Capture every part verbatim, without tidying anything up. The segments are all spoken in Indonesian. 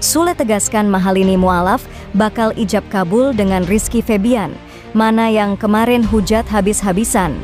Sule tegaskan Mahalini mualaf bakal ijab kabul dengan Rizky Febian. Mana yang kemarin hujat habis-habisan.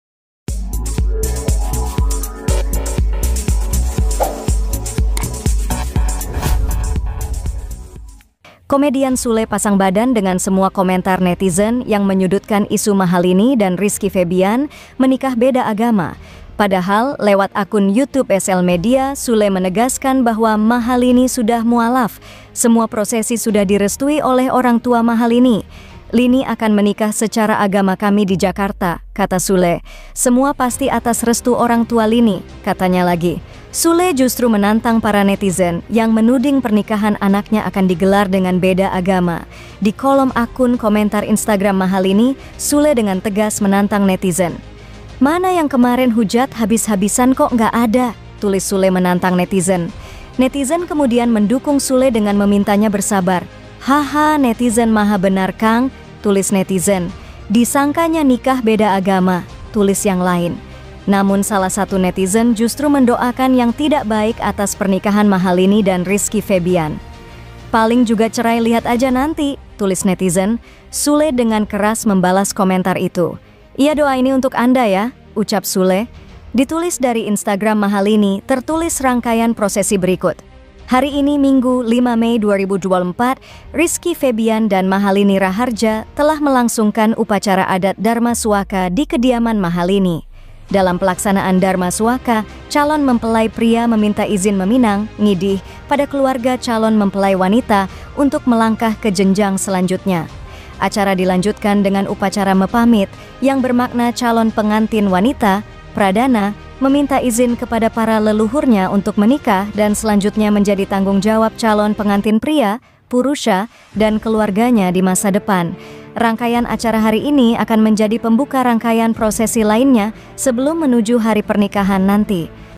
Komedian Sule pasang badan dengan semua komentar netizen yang menyudutkan isu Mahalini dan Rizky Febian menikah beda agama. Padahal lewat akun YouTube S L Media, Sule menegaskan bahwa Mahalini sudah mualaf. Semua prosesi sudah direstui oleh orang tua Mahalini. Lini akan menikah secara agama kami di Jakarta, kata Sule. Semua pasti atas restu orang tua Lini, katanya lagi. Sule justru menantang para netizen yang menuding pernikahan anaknya akan digelar dengan beda agama. Di kolom akun komentar Instagram Mahalini, Sule dengan tegas menantang netizen. Mana yang kemarin hujat habis-habisan kok nggak ada, tulis Sule menantang netizen. Netizen kemudian mendukung Sule dengan memintanya bersabar. Haha, netizen maha benar Kang, tulis netizen. Disangkanya nikah beda agama, tulis yang lain. Namun salah satu netizen justru mendoakan yang tidak baik atas pernikahan Mahalini dan Rizky Febian. Paling juga cerai lihat aja nanti, tulis netizen. Sule dengan keras membalas komentar itu. Iya, doa ini untuk Anda ya, ucap Sule. Ditulis dari Instagram Mahalini, tertulis rangkaian prosesi berikut. Hari ini Minggu lima Mei dua ribu dua puluh empat, Rizky Febian dan Mahalini Raharja telah melangsungkan upacara adat Dharma Suaka di kediaman Mahalini. Dalam pelaksanaan Dharma Suaka, calon mempelai pria meminta izin meminang, ngidih, pada keluarga calon mempelai wanita untuk melangkah ke jenjang selanjutnya. Acara dilanjutkan dengan upacara mepamit yang bermakna calon pengantin wanita, pradana, meminta izin kepada para leluhurnya untuk menikah dan selanjutnya menjadi tanggung jawab calon pengantin pria, purusha, dan keluarganya di masa depan. Rangkaian acara hari ini akan menjadi pembuka rangkaian prosesi lainnya sebelum menuju hari pernikahan nanti.